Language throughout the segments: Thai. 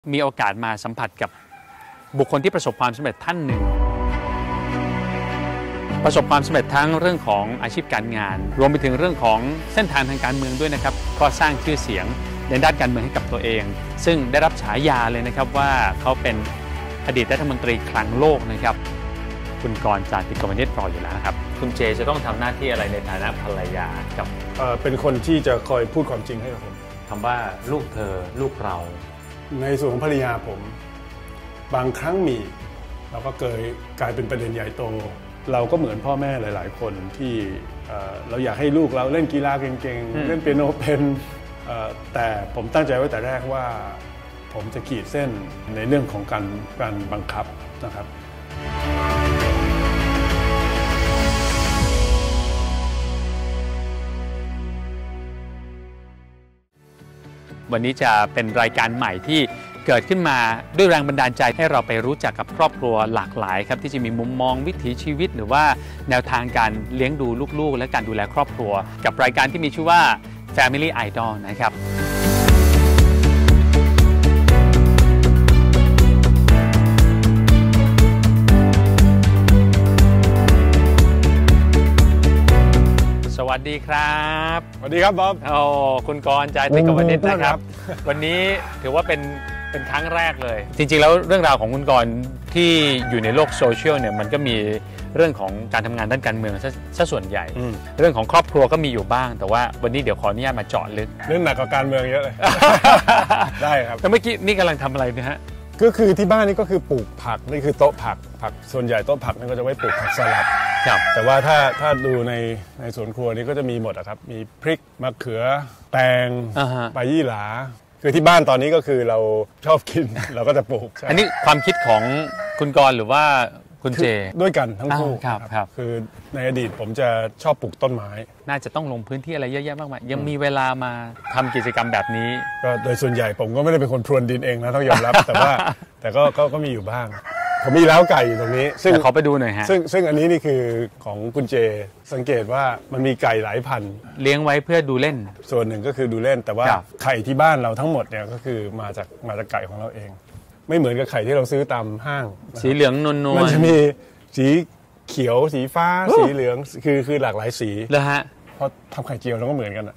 มีโอกาสมาสัมผัสกับบุคคลที่ประสบความสำเร็จท่านหนึ่งประสบความสำเร็จทั้งเรื่องของอาชีพการงานรวมไปถึงเรื่องของเส้นทางทางการเมืองด้วยนะครับก็สร้างชื่อเสียงในด้านการเมืองให้กับตัวเองซึ่งได้รับฉายาเลยนะครับว่าเขาเป็นอดีตรัฐมนตรีคลังโลกนะครับคุณกรณ์ จาติกวณิชรรออยู่แล้วนะครับคุณเจจะต้องทำหน้าที่อะไรในฐานะภรรยากับเป็นคนที่จะคอยพูดความจริงให้กับผมคำว่าลูกเธอลูกเราในส่วนของภรรยาผมบางครั้งมีเราก็เกิดกลายเป็นประเด็นใหญ่โตเราก็เหมือนพ่อแม่หลายๆคนที่เราอยากให้ลูกเราเล่นกีฬาเก่งๆเล่นเปียโนเป็นแต่ผมตั้งใจไว้แต่แรกว่าผมจะขีดเส้นในเรื่องของการบังคับนะครับวันนี้จะเป็นรายการใหม่ที่เกิดขึ้นมาด้วยแรงบันดาลใจให้เราไปรู้จักกับครอบครัวหลากหลายครับที่จะมีมุมมองวิถีชีวิตหรือว่าแนวทางการเลี้ยงดูลูกๆและการดูแลครอบครัวกับรายการที่มีชื่อว่า Family Idol นะครับสวัสดีครับสวัสดีครับบ๊อบคุณกรณ์ จาติกวณิชรนะครับวันนี้ถือว่าเป็นครั้งแรกเลยจริงๆแล้วเรื่องราวของคุณกรณ์ที่อยู่ในโลกโซเชียลเนี่ยมันก็มีเรื่องของการทำงานด้านการเมืองซะส่วนใหญ่เรื่องของครอบครัวก็มีอยู่บ้างแต่ว่าวันนี้เดี๋ยวขออนุญาตมาเจาะลึกเรื่องหนักกว่าการเมืองเยอะเลย ได้ครับแต่เมื่อกี้นี่กำลังทำอะไรนะฮะก็คือที่บ้านนี่ก็คือปลูกผักนี่คือโต๊ะผักส่วนใหญ่โต๊ะผักนี่ก็จะไว้ปลูกผักสลัดแต่ว่าถ้าดูในสวนครัวนี้ก็จะมีหมดครับมีพริกมะเขือแตงใบยี่หร่าคือที่บ้านตอนนี้ก็คือเราชอบกินเราก็จะปลูกอันนี้ความคิดของคุณกรณ์หรือว่าคุณเจด้วยกันทั้งคู่ครับคือในอดีตผมจะชอบปลูกต้นไม้น่าจะต้องลงพื้นที่อะไรเยอะแยะมากมายยังมีเวลามาทำกิจกรรมแบบนี้ก็โดยส่วนใหญ่ผมก็ไม่ได้เป็นคนพรวนดินเองนะต้องยอมรับแต่ก็มีอยู่บ้างผมมีเล้าไก่อยู่ตรงนี้ซึ่งขอไปดูหน่อยฮะซึ่งอันนี้นี่คือของคุณเจสังเกตว่ามันมีไก่หลายพันเลี้ยงไว้เพื่อดูเล่นส่วนหนึ่งก็คือดูเล่นแต่ว่าไข่ที่บ้านเราทั้งหมดเนี่ยก็คือมาจากไก่ของเราเองไม่เหมือนกับไข่ที่เราซื้อตามห้างสีเหลืองนวลมันจะมีสีเขียวสีฟ้าสีเหลืองคือหลากหลายสีเลยฮะเพราะทำไข่เจียวเราก็เหมือนกันนะ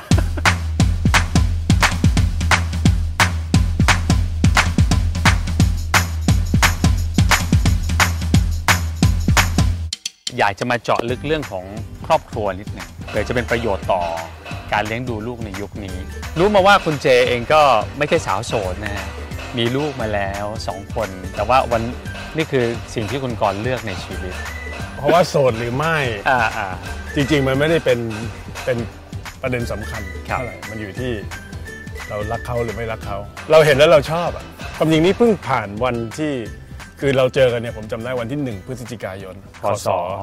อยากจะมาเจาะลึกเรื่องของครอบครัวนิดหนึ่งเพื่อจะเป็นประโยชน์ต่อการเลี้ยงดูลูกในยุคนี้รู้มาว่าคุณเจเองก็ไม่ใช่สาวโสดนะฮะมีลูกมาแล้ว2 คนแต่ว่านี่คือสิ่งที่คุณกรณ์เลือกในชีวิตเพราะว่าโสดหรือไม่จริงๆมันไม่ได้เป็นประเด็นสำคัญเท่าไหร่มันอยู่ที่เรารักเขาหรือไม่รักเขาเราเห็นแล้วเราชอบความจริงนี้เพิ่งผ่านวันที่คือเราเจอกันเนี่ยผมจำได้วันที่1 พฤศจิกายนพ.ศ.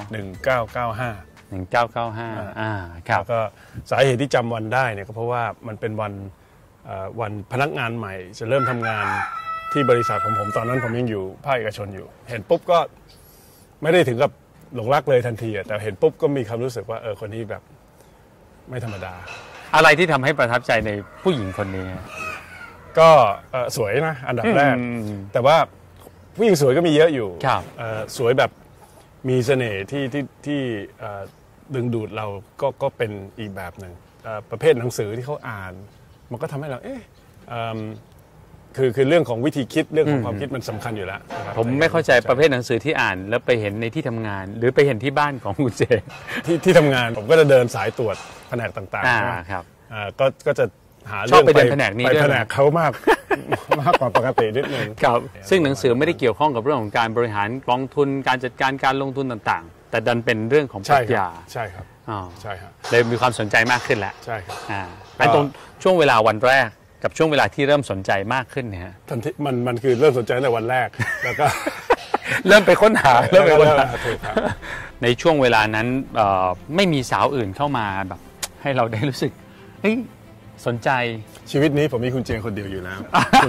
1995 ครับก็สาเหตุที่จำวันได้เนี่ยก็เพราะว่ามันเป็นวันพนักงานใหม่จะเริ่มทำงานที่บริษัทของผมตอนนั้นผมยังอยู่ภาคเอกชนอยู่เห็นปุ๊บก็ไม่ได้ถึงกับหลงรักเลยทันทีแต่เห็นปุ๊บก็มีความรู้สึกว่าคนนี้แบบไม่ธรรมดาอะไรที่ทำให้ประทับใจในผู้หญิงคนนี้ก็สวยนะอันดับแรกแต่ว่าผู้หญิงสวยก็มีเยอะอยู่สวยแบบมีเสน่ห์ที่ดึงดูดเราก็เป็นอีกแบบหนึ่งประเภทหนังสือที่เขาอ่านมันก็ทำให้เราคือเรื่องของวิธีคิดเรื่องของความคิดมันสำคัญอยู่แล้วผมไม่เข้าใจประเภทหนังสือที่อ่านแล้วไปเห็นในที่ทำงานหรือไปเห็นที่บ้านของคุณเจที่ทำงานผมก็จะเดินสายตรวจแผนกต่างๆครับก็จะหาเรื่องไปแผนกนี้ไปแผนกเขามากกว่าปกตินิดนึงครับซึ่งหนังสือไม่ได้เกี่ยวข้องกับเรื่องของการบริหารกองทุนการจัดการการลงทุนต่างๆแต่ดันเป็นเรื่องของปรัชญาใช่ครับใช่ครับเลยมีความสนใจมากขึ้นแล้วใช่ครับตรงช่วงเวลาวันแรกกับช่วงเวลาที่เริ่มสนใจมากขึ้นเนี่ยทันทีมันคือเริ่มสนใจในวันแรกแล้วก็เริ่มไปค้นหาในช่วงเวลานั้นไม่มีสาวอื่นเข้ามาแบบให้เราได้รู้สึกสนใจชีวิตนี้ผมมีคุณเจนคนเดียวอยู่แล้ว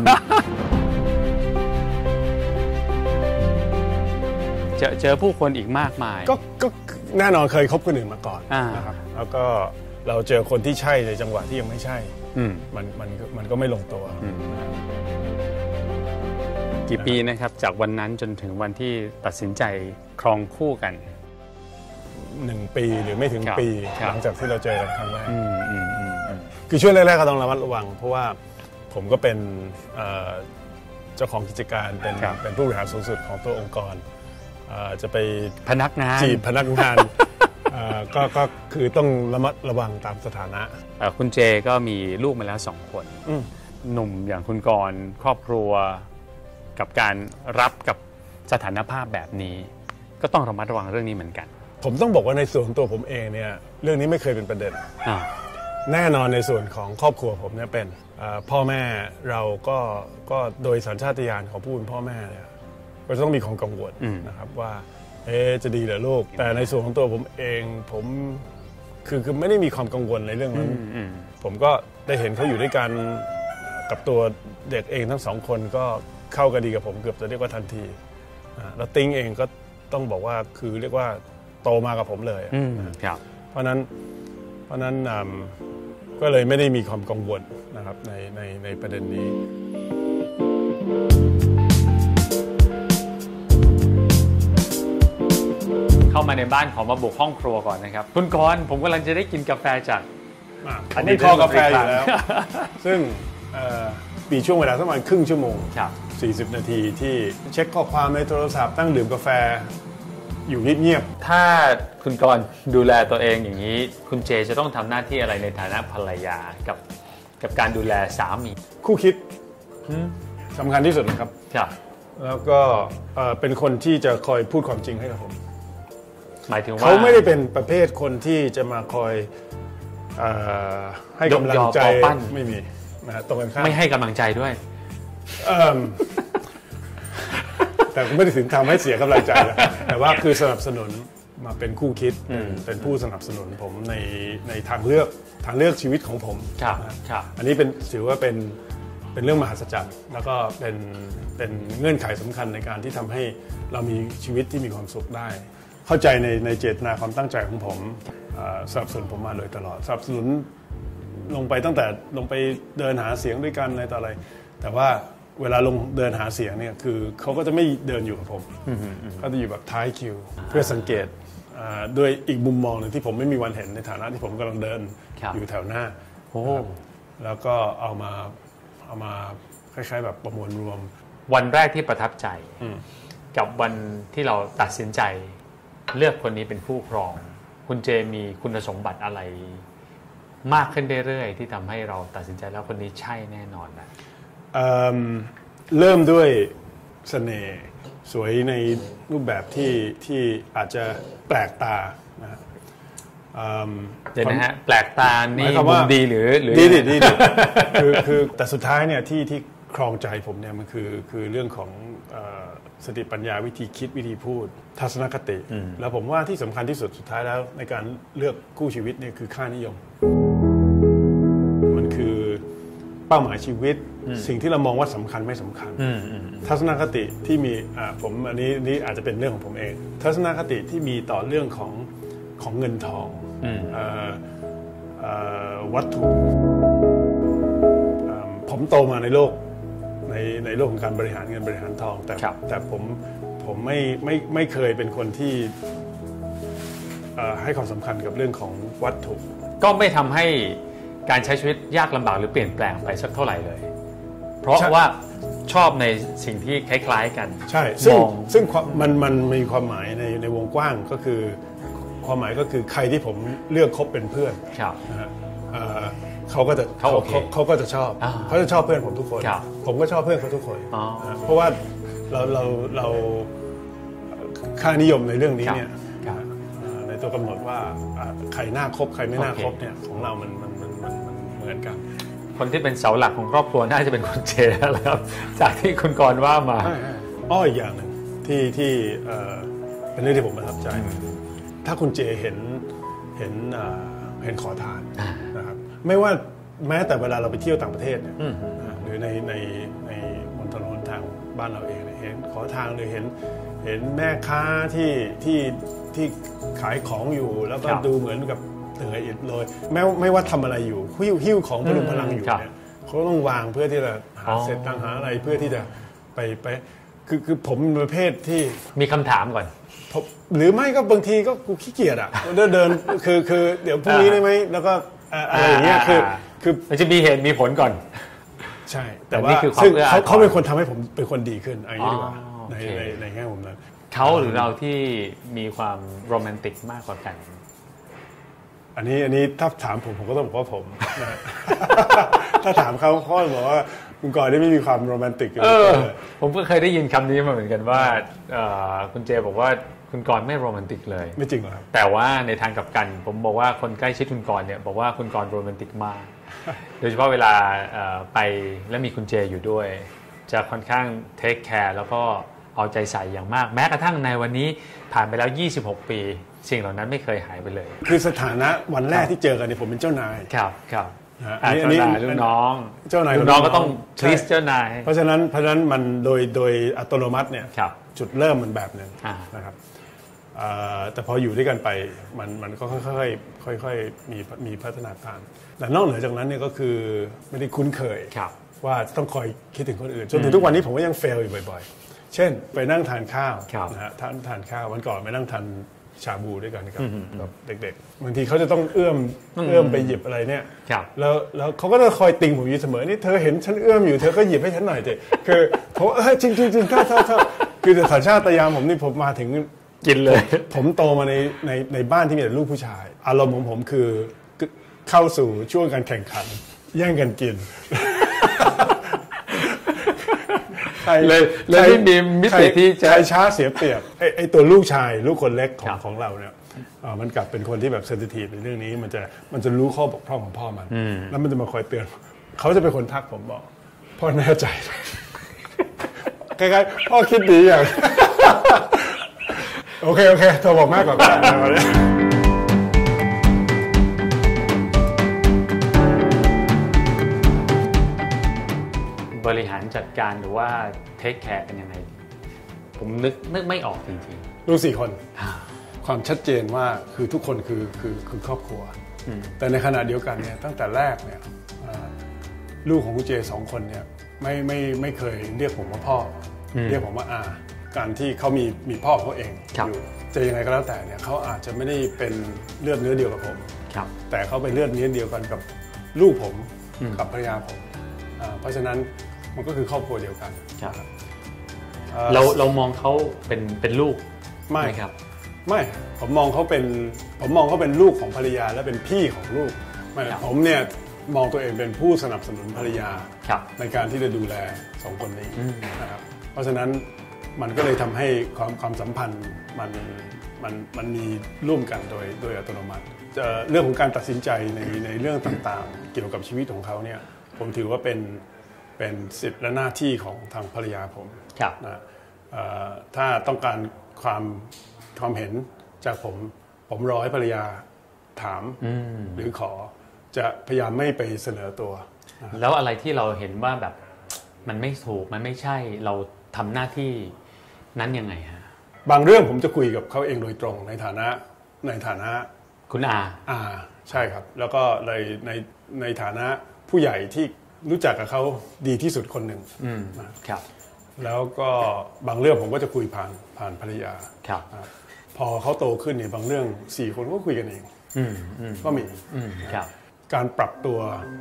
เจอผู้คนอีกมากมายก็แน่นอนเคยคบคนอื่นมาก่อนนะครับแล้วก็เราเจอคนที่ใช่ในจังหวะที่ยังไม่ใช่มันก็ไม่ลงตัวกี่ปีนะครับจากวันนั้นจนถึงวันที่ตัดสินใจครองคู่กัน 1 ปีหรือไม่ถึงปีครับหลังจากที่เราเจอกันครั้งแรกคือช่วงแรกๆก็ต้องระมัดระวังเพราะว่าผมก็เป็นเจ้าของกิจการเป็นผู้บริหารสูงสุดของตัวองค์กรจะไปพนักงานจีบพนักงาน ก็คือต้องระมัดระวังตามสถานะคุณเจก็มีลูกมาแล้ว2 คนหนุ่มอย่างคุณกรณ์ครอบครัวกับการรับกับสถานภาพแบบนี้ก็ต้องระมัดระวังเรื่องนี้เหมือนกันผมต้องบอกว่าในส่วนของตัวผมเองเนี่ยเรื่องนี้ไม่เคยเป็นประเด็นแน่นอนในส่วนของครอบครัวผมเนี่ยเป็นพ่อแม่เราก็โดยสัญชาตญาณของผู้เป็นพ่อแม่เนี่ยก็ต้องมีความกังวลนะครับว่าจะดีเหรอลูกแต่ในส่วนของตัวผมเองผมคือไม่ได้มีความกังวลในเรื่องนั้นผมก็ได้เห็นเขาอยู่ด้วยกันกับตัวเด็กเองทั้ง2 คนก็เข้ากันดีกับผมเกือบจะเรียกว่าทันทีแล้วติ้งเองก็ต้องบอกว่าคือเรียกว่าโตมากับผมเลยเพราะนั้นก็เลยไม่ได้มีความกังวลนะครับในประเด็นนี้เข้ามาในบ้านขอมาบุกห้องครัวก่อนนะครับคุณกรณ์ผมกำลังจะได้กินกาแฟจากผมไม่คอกาแฟอยู่แล้ว ซึ่งมีช่วงเวลาประมาณครึ่งชั่วโมง40 นาทีที่เช็คข้อความในโทรศัพท์ตั้งดื่มกาแฟอยู่เงียบๆถ้าคุณกรณ์ดูแลตัวเองอย่างนี้คุณเจจะต้องทำหน้าที่อะไรในฐานะภรรยากับการดูแลสามีคู่คิดสำคัญที่สุดนะครับแล้วก็เป็นคนที่จะคอยพูดความจริงให้กับผมหมายถึงว่าเขาไม่ได้เป็นประเภทคนที่จะมาคอยให้กำลังใจไม่มีนะตรงกันข้ามไม่ให้กำลังใจด้วยแต่ไม่ได้ถึงทำให้เสียกำลังใจนะแต่ว่าคือสนับสนุนมาเป็นคู่คิดเป็นผู้สนับสนุนผมในทางเลือกชีวิตของผมอันนี้ถือว่าเป็นเรื่องมหัศจรรย์แล้วก็เป็นเงื่อนไขสำคัญในการที่ทำให้เรามีชีวิตที่มีความสุขได้เข้าใจในเจตนาความตั้งใจของผมสนับสนุนผมมาโดยตลอดสนับสนุนลงไปตั้งแต่ลงไปเดินหาเสียงด้วยกันอะไรต่ออะไรแต่ว่าเวลาลงเดินหาเสียงเนี่ยคือเขาก็จะไม่เดินอยู่กับผมก็จะอยู่แบบท้ายคิวเพื่อสังเกตด้วยอีกมุมมองหนึ่งที่ผมไม่มีวันเห็นในฐานะที่ผมกำลังเดินอยู่แถวหน้าแล้วก็เอามาคล้ายๆแบบประมวลรวมวันแรกที่ประทับใจกับวันที่เราตัดสินใจเลือกคนนี้เป็นคู่ครองคุณเจมีคุณสมบัติอะไรมากขึ้นเรื่อยๆที่ทำให้เราตัดสินใจแล้วคนนี้ใช่แน่นอนนะเริ่มด้วยเสน่ห์สวยในรูปแบบที่อาจจะแปลกตานะเดี๋ยวนะฮะแปลกตานี่มุมดีหรือดีคือแต่สุดท้ายเนี่ยที่ครองใจผมเนี่ยมันคือเรื่องของสติปัญญาวิธีคิดวิธีพูดทัศนคติแล้วผมว่าที่สำคัญที่สุดสุดท้ายแล้วในการเลือกคู่ชีวิตเนี่ยคือค่านิยมมันคือเป้าหมายชีวิตสิ่งที่เรามองว่าสำคัญไม่สำคัญทัศนคติที่มีผมอันนี้อาจจะเป็นเรื่องของผมเองทัศนคติที่มีต่อเรื่องของเงินทองวัตถุผมโตมาในโลกของการบริหารเงินบริหารทองแต่ผมไม่เคยเป็นคนที่ให้ความสำคัญกับเรื่องของวัตถุก็ไม่ทำให้การใช้ชีวิตยากลำบากหรือเปลี่ยนแปลงไปสักเท่าไหร่เลยเพราะว่าชอบในสิ่งที่คล้ายๆกันใช่ซึ่งมันมีความหมายในวงกว้างก็คือความหมายก็คือใครที่ผมเลือกคบเป็นเพื่อนนะฮะเขาก็จะชอบเขาจะชอบเพื่อนผมทุกคนผมก็ชอบเพื่อนเขาทุกคนเพราะว่าเราค่านิยมในเรื่องนี้เนี่ยในตัวกำหนดว่าใครน่าคบใครไม่น่าคบเนี่ยของเรามันเหมือนกันคนที่เป็นเสาหลักของครอบครัวน่าจะเป็นคุณเจแล้วครับจากที่คุณกรณ์ว่ามาอีกอย่างหนึ่งที่เป็นเรื่องที่ผมประทับใจถ้าคุณเจเห็นขอทานนะครับไม่ว่าแม้แต่เวลาเราไปเที่ยวต่างประเทศเนี่ยหรือในมณฑลหนทางบ้านเราเองเห็นขอทานหรือเห็นแม่ค้าที่ขายของอยู่แล้วก็ดูเหมือนกับเหนื่อยอิดโรยไม่ว่าทำอะไรอยู่หิ้วของพลุงพลังอยู่เนี่ยเขาต้องวางเพื่อที่จะหาเศษตังหาอะไรเพื่อที่จะไปคือผมเป็นประเภทที่มีคำถามก่อนหรือไม่ก็บางทีก็กูขี้เกียจอ่ะเดินคือเดี๋ยวพรุ่งนี้ได้ไหมแล้วก็อะไรอย่างเงี้ยคือมันจะมีเหตุมีผลก่อนใช่แต่ว่าซึ่งเขาเป็นคนทำให้ผมเป็นคนดีขึ้นอะไรอย่างนี้ดีกว่าในแง่มุมนั้นเขาหรือเราที่มีความโรแมนติกมากกว่ากันอันนี้ถ้าถามผมก็ต้องบอกว่าผมนะถ้าถามเขาจะบอกว่าคุณกรณ์ได้ไม่มีความโรแมนติกผมก็เคยได้ยินคำนี้มาเหมือนกันว่าคุณเจบอกว่าคุณกรณ์ไม่โรแมนติกเลยไม่จริงหรอครับแต่ว่าในทางกลับกันผมบอกว่าคนใกล้ชิดคุณกรณ์เนี่ยบอกว่าคุณกรณ์โรแมนติกมากโดยเฉพาะเวลาไปแล้วมีคุณเจอยู่ด้วยจะค่อนข้างเทคแคร์แล้วก็เอาใจใส่อย่างมากแม้กระทั่งในวันนี้ผ่านไปแล้ว26ปีสิ่งเหล่านั้นไม่เคยหายไปเลยคือสถานะวันแรกที่เจอกันเนี่ยผมเป็นเจ้านายครับเจ้านายลูกน้องเจ้านายลูกน้องก็ต้องพลีสเจ้านายเพราะฉะนั้นมันโดยอัตโนมัติเนี่ยจุดเริ่มมันแบบนึงนะครับแต่พออยู่ด้วยกันไปมันก็ค่อยมีพัฒนาการแต่นอกเหนือจากนั้นเนี่ยก็คือไม่ได้คุ้นเคยว่าต้องคอยคิดถึงคนอื่นจนถึงทุกวันนี้ผมก็ยังเฟลอยู่บ่อยๆเช่นไปนั่งทานข้าวนะฮะทานข้าววันก่อนไปนั่งทานชาบูด้วยกันกับเด็กๆบางทีเขาจะต้องเอื้อมไปหยิบอะไรเนี่ยแล้วเขาก็จะคอยติงผมอยู่เสมอนี่เธอเห็นฉันเอื้อมอยู่เธอก็หยิบให้ฉันหน่อยเถอะคือผมจริงถ้าคือแต่สัญชาตญาณผมนี่ผมมาถึงกินเลยผมโตมาในบ้านที่มีแต่ลูกผู้ชายอารมณ์ของผมคือเข้าสู่ช่วงการแข่งขันแย่งกันกินเลยไม่มีมิติที่จะช้าเสียเปรียบไอ้ตัวลูกชายลูกคนเล็กของเราเนี่ยมันกลับเป็นคนที่แบบเซนซิทีฟในเรื่องนี้มันจะรู้ข้อบกพร่องของพ่อมันแล้วมันจะมาคอยเตือนเขาจะเป็นคนทักผมบอกพ่อแน่ใจใกล้ๆพ่อคิดดีอย่างโอเคโทรบอกแม่ก่อนบริหารจัดการหรือว่าเทคแคร์เป็นยังไงผมนึกไม่ออกจริงๆลูก4 คนความชัดเจนว่าคือทุกคนคือครอบครัวแต่ในขณะเดียวกันเนี่ยตั้งแต่แรกเนี่ยลูกของคุณเจ2 คนเนี่ยไม่เคยเรียกผมว่าพ่อเรียกผมว่าอาการที่เขามีพ่อเขาเองอยู่จะยังไงก็แล้วแต่เนี่ยเขาอาจจะไม่ได้เป็นเลือดเนื้อเดียวกับผมแต่เขาเป็นเลือดเนื้อเดียวกันกับลูกผมกับภรรยาผมเพราะฉะนั้นมันก็คือครอบครัวเดียวกันเรามองเขาเป็นลูกไม่ครับไม่ผมมองเขาเป็นลูกของภรรยาและเป็นพี่ของลูกไม่ผมเนี่ยมองตัวเองเป็นผู้สนับสนุนภรรยาในการที่จะดูแล2 คนนี้นะครับเพราะฉะนั้นมันก็เลยทำให้ความสัมพันธ์มันมีร่วมกันโดยอัตโนมัติเรื่องของการตัดสินใจในเรื่องต่างๆเกี่ยวกับชีวิตของเขาเนี่ยผมถือว่าเป็นสิทธิและหน้าที่ของทางภรรยาผมนะถ้าต้องการความเห็นจากผมรอให้ภรรยาถามหรือขอจะพยายามไม่ไปเสนอตัวแล้วอะไรที่เราเห็นว่าแบบมันไม่ถูกมันไม่ใช่เราทำหน้าที่นั้นยังไงฮะบางเรื่องผมจะคุยกับเขาเองโดยตรงในฐานะคุณอาใช่ครับแล้วก็ในฐานะผู้ใหญ่ที่รู้จักกับเขาดีที่สุดคนหนึ่งนะครับแล้วก็บางเรื่องผมก็จะคุยผ่านภรรยาพอเขาโตขึ้นเนี่ยบางเรื่อง4 คนก็คุยกันเองก็มีการปรับตัว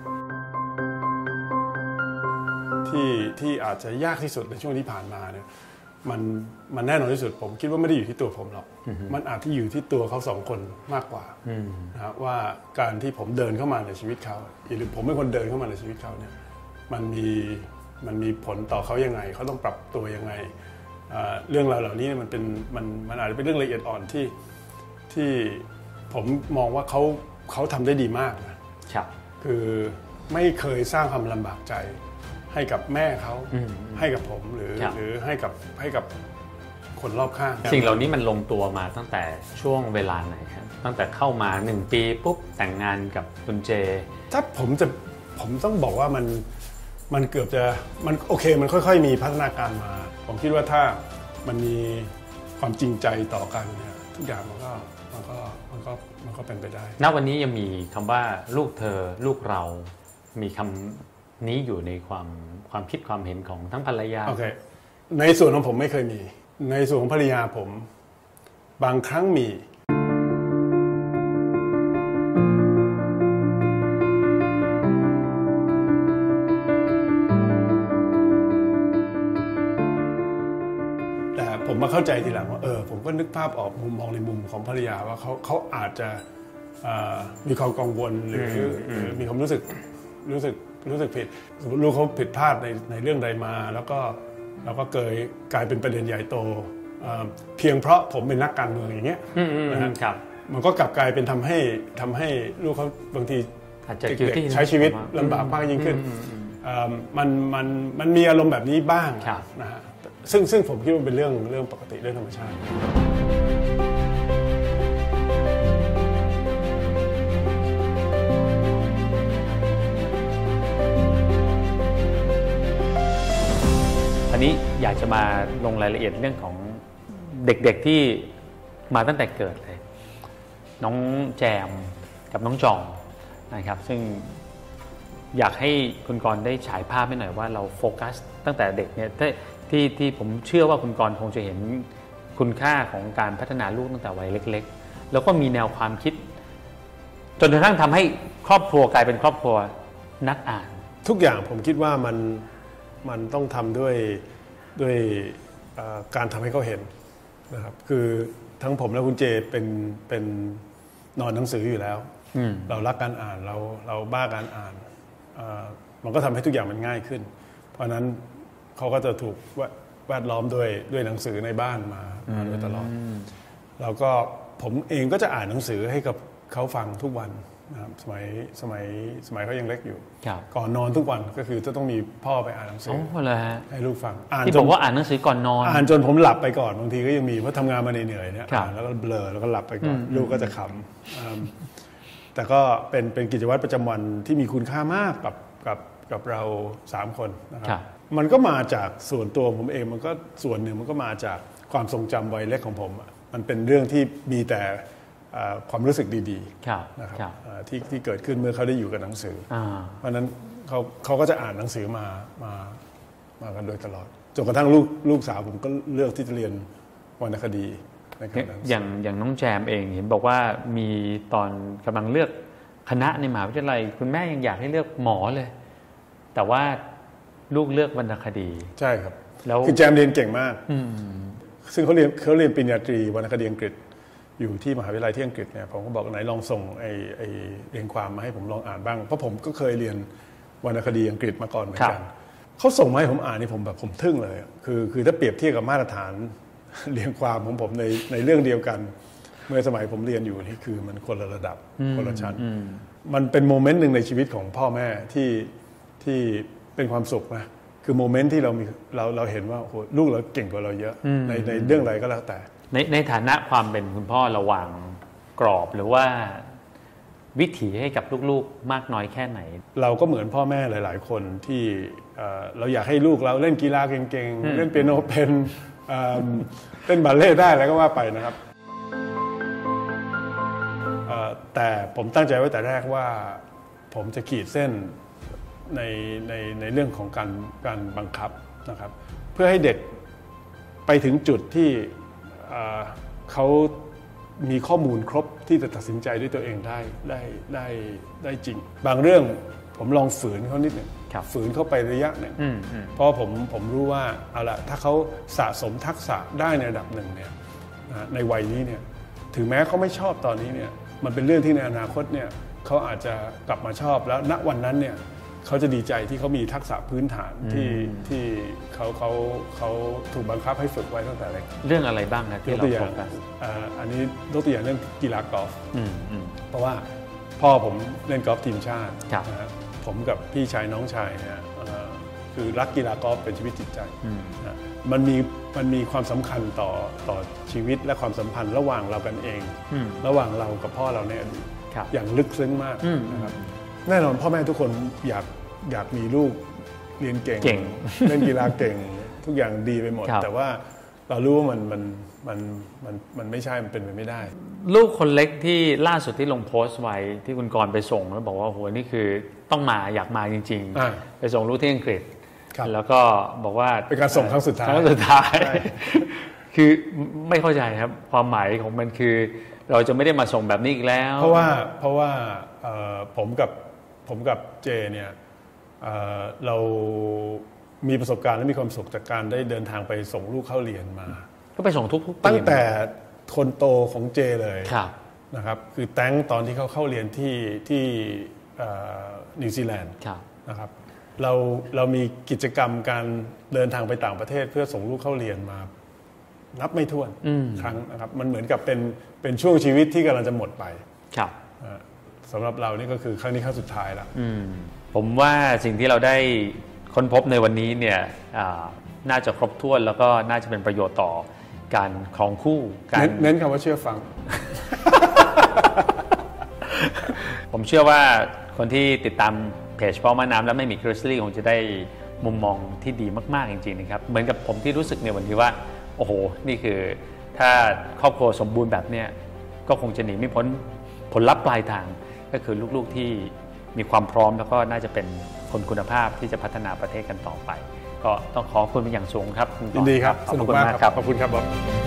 ที่อาจจะยากที่สุดในช่วงที่ผ่านมาเนี่ยมันแน่นอนที่สุดผมคิดว่าไม่ได้อยู่ที่ตัวผมหรอกมันอาจที่อยู่ที่ตัวเขา2 คนมากกว่านะว่าการที่ผมเดินเข้ามาในชีวิตเขาหรือผมเป็นคนเดินเข้ามาในชีวิตเขาเนี่ยมันมีผลต่อเขายังไงเขาต้องปรับตัวยังไงเรื่องราวเหล่านี้มันอาจจะเป็นเรื่องละเอียดอ่อนที่ผมมองว่าเขาทำได้ดีมากนะครับคือไม่เคยสร้างความลำบากใจให้กับแม่เขาให้กับผมหรือให้กับคนรอบข้างสิ่งเหล่านี้มันลงตัวมาตั้งแต่ช่วงเวลาไหนครับตั้งแต่เข้ามา1 ปีปุ๊บแต่งงานกับคุณเจถ้าผมต้องบอกว่ามันเกือบจะมันโอเคมันค่อยๆมีพัฒนาการมาผมคิดว่าถ้ามันมีความจริงใจต่อกันเนี่ยทุกอย่างมันก็เป็นไปได้ณวันนี้ยังมีคำว่าลูกเธอลูกเรามีคำนี้อยู่ในความคิดความเห็นของทั้งภรรยาในส่วนของผมไม่เคยมีในส่วนของภรรยาผมบางครั้งมีแต่ผมมาเข้าใจทีหลังว่าผมก็นึกภาพออกมุมมองในมุมของภรรยาว่าเขาอาจจะมีความกังวลหรือมีความรู้สึกผิดสมมติลูกเขาผิดพลาดในเรื่องใดมาแล้วก็กลายเป็นประเด็นใหญ่โตเพียงเพราะผมเป็นนักการเมืองอย่างเงี้ยนะครับมันก็กลับกลายเป็นทำให้ลูกเขาบางทีใช้ชีวิตลำบากมากยิ่งขึ้นมันมีอารมณ์แบบนี้บ้างนะฮะซึ่งผมคิดว่าเป็นเรื่องปกติเรื่องธรรมชาติอันนี้อยากจะมาลงรายละเอียดเรื่องของเด็กๆที่มาตั้งแต่เกิดเลยน้องแจมกับน้องจอมนะครับซึ่งอยากให้คุณกรณ์ได้ฉายภาพให้หน่อยว่าเราโฟกัสตั้งแต่เด็กเนี่ยที่ผมเชื่อว่าคุณกรณ์คงจะเห็นคุณค่าของการพัฒนาลูกตั้งแต่วัยเล็กๆแล้วก็มีแนวความคิดจนกระทั่งทำให้ครอบครัวกลายเป็นครอบครัวนักอ่านทุกอย่างผมคิดว่ามันต้องทำด้วยการทำให้เขาเห็นนะครับคือทั้งผมและคุณเจเป็นนอนหนังสืออยู่แล้วเรารักการอ่านเราบ้าการอ่านมันก็ทำให้ทุกอย่างมันง่ายขึ้นเพราะนั้นเขาก็จะถูกแวดล้อมด้วยหนังสือในบ้านมาโดยตลอดแล้วก็ผมเองก็จะอ่านหนังสือให้กับเขาฟังทุกวันนะครับสมัยเขายังเล็กอยู่ก่อนนอนทุกวันก็คือจะต้องมีพ่อไปอ่านหนังสือให้ลูกฟังที่บอกว่าอ่านหนังสือก่อนนอนอ่านจนผมหลับไปก่อนบางทีก็ยังมีเพราะทำงานมาเหนื่อยเนี่ยอ่านแล้วก็เบลอแล้วก็หลับไปก่อนลูกก็จะขำแต่ก็เป็นกิจวัตรประจำวันที่มีคุณค่ามากกับเรา3คนนะครับมันก็มาจากส่วนตัวผมเองมันก็ส่วนหนึ่งมันก็มาจากความทรงจำวัยเล็กของผมมันเป็นเรื่องที่มีแต่ความรู้สึกดีๆนะครับที่เกิดขึ้นเมื่อเขาได้อยู่กับหนังสือเพราะนั้นเขาก็จะอ่านหนังสือมากันโดยตลอดจนกระทั่งลูกสาวผมก็เลือกที่จะเรียนวรรณคดีอย่างน้องแจมเองเห็นบอกว่ามีตอนกำลังเลือกคณะในมหาวิทยาลัยคุณแม่ยังอยากให้เลือกหมอเลยแต่ว่าลูกเลือกวรรณคดีใช่ครับแล้วคือแจมเรียนเก่งมากซึ่งเขาเรียนปริญญาตรีวรรณคดีอังกฤษอยู่ที่มหาวิทยาลัยที่อังกฤษเนี่ยผมก็บอกไหนลองส่งไอ้เรียนความมาให้ผมลองอ่านบ้างเพราะผมก็เคยเรียนวรรณคดีอังกฤษมาก่อนเหมือนกันเขาส่งมาให้ผมอ่านนี่ผมทึ่งเลยคือถ้าเปรียบเทียบกับมาตรฐานเรียนความของผมในเรื่องเดียวกันเมื่อสมัยผมเรียนอยู่นี่คือมันคนละระดับคนละชั้นมันเป็นโมเมนต์หนึ่งในชีวิตของพ่อแม่ที่เป็นความสุขนะคือโมเมนต์ที่เราเห็นว่าโอ้ลูกเราเก่งกว่าเราเยอะในเรื่องอะไรก็แล้วแต่ในฐานะความเป็นคุณพ่อระหว่างกรอบหรือว่าวิถีให้กับลูกๆมากน้อยแค่ไหนเราก็เหมือนพ่อแม่หลายๆคนที่เราอยากให้ลูกเราเล่นกีฬาเก่งๆเล่นเปียโนเป็นเล่นบัลเล่ต์ได้แล้วก็ว่าไปนะครับแต่ผมตั้งใจไว้แต่แรกว่าผมจะขีดเส้นในเรื่องของการบังคับนะครับเพื่อให้เด็กไปถึงจุดที่เขามีข้อมูลครบที่จะตัดสินใจด้วยตัวเองได้จริงบางเรื่องผมลองฝืนเขานิดหนึ่งฝืนเข้าไประยะหนึ่งเพราะผมรู้ว่าเอาละถ้าเขาสะสมทักษะได้ในระดับหนึ่งเนี่ยในวัยนี้เนี่ยถึงแม้เขาไม่ชอบตอนนี้เนี่ยมันเป็นเรื่องที่ในอนาคตเนี่ยเขาอาจจะกลับมาชอบแล้วณวันนั้นเนี่ยเขาจะดีใจที่เขามีทักษะพื้นฐานที่เขาถูกบังคับให้ฝึกไว้ตั้งแต่เล็กเรื่องอะไรบ้างนะที่เราโฟกัสอันนี้ยกตัวอย่างเรื่องกีฬากอล์ฟเพราะว่าพ่อผมเล่นกอล์ฟทีมชาตินะผมกับพี่ชายน้องชายเนี่ยคือรักกีฬากอล์ฟเป็นชีวิตจิตใจมันมีความสำคัญต่อชีวิตและความสัมพันธ์ระหว่างเรากันเองระหว่างเรากับพ่อเราในอดีตอย่างลึกซึ้งมากนะครับแน่นอนพ่อแม่ทุกคนอยากมีลูกเรียนเก่งเล่นกีฬาเก่งทุกอย่างดีไปหมดแต่ว่าเรารู้ว่ามันไม่ใช่มันเป็นไปไม่ได้ลูกคนเล็กที่ล่าสุดที่ลงโพสต์ไว้ที่คุณกรณ์ไปส่งแล้วบอกว่าโหนี่คือต้องมาอยากมาจริงๆไปส่งลูกที่อังกฤษแล้วก็บอกว่าเป็นการส่งครั้งสุดท้ายคือไม่เข้าใจครับความหมายของมันคือเราจะไม่ได้มาส่งแบบนี้อีกแล้วเพราะว่าผมกับเจเนี่ยเรามีประสบการณ์และมีความสุขจากการได้เดินทางไปส่งลูกเข้าเรียนมาก็ไปส่งทุกปีตั้งแต่คนโตของเจเลยนะครับคือแตงตอนที่เขาเข้าเรียนที่นิวซีแลนด์นะครับเรามีกิจกรรมการเดินทางไปต่างประเทศเพื่อส่งลูกเข้าเรียนมานับไม่ถ้วนครั้งนะครับมันเหมือนกับเป็นช่วงชีวิตที่กำลังจะหมดไปสำหรับเรานี่ก็คือครั้งนี้ครั้งสุดท้ายแล้วผมว่าสิ่งที่เราได้ค้นพบในวันนี้เนี่ยน่าจะครบถ้วนแล้วก็น่าจะเป็นประโยชน์ต่อการครองคู่การเน้นคำว่าเชื่อฟังผมเชื่อว่าคนที่ติดตามเพจพ่อแม่น้ำและไม่มีกริซลี่คงจะได้มุมมองที่ดีมากๆจริงๆนะครับเหมือนกับผมที่รู้สึกในวันนี้ว่าโอ้โหนี่คือถ้าครอบครัวสมบูรณ์แบบเนี้ยก็คงจะหนีไม่พ้นผลลัพธ์ปลายทางก็คือลูกๆที่มีความพร้อมแล้วก็น่าจะเป็นคนคุณภาพที่จะพัฒนาประเทศกันต่อไปก็ต้องขอบคุณเป็นอย่างสูงครับยินดีครับสนุกมากครับขอบคุณครับ